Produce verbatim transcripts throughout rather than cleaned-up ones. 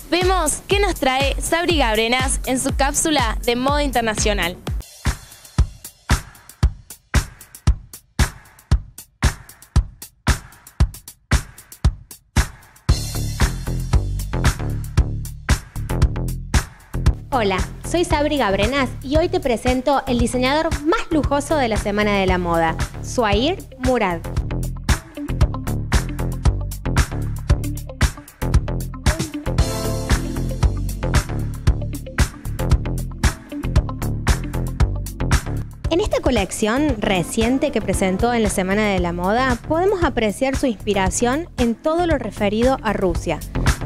Vemos qué nos trae Sabri Gabrenas en su cápsula de moda internacional. Hola, soy Sabri Gabrenas y hoy te presento el diseñador más lujoso de la Semana de la Moda, Zouhair Murad. En esta colección reciente que presentó en la Semana de la Moda, podemos apreciar su inspiración en todo lo referido a Rusia.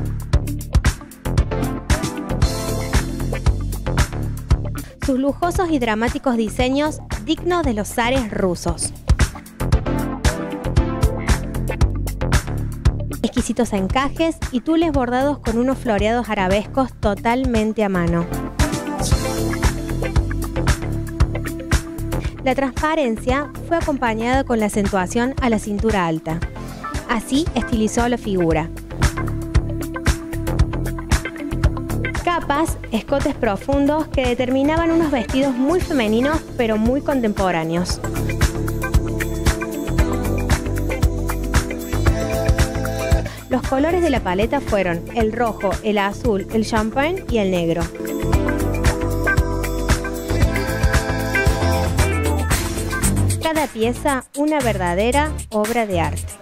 Sus lujosos y dramáticos diseños dignos de los zares rusos. Exquisitos encajes y tules bordados con unos floreados arabescos totalmente a mano. La transparencia fue acompañada con la acentuación a la cintura alta. Así estilizó la figura. Capas, escotes profundos que determinaban unos vestidos muy femeninos pero muy contemporáneos. Los colores de la paleta fueron el rojo, el azul, el champagne y el negro. Cada pieza una verdadera obra de arte.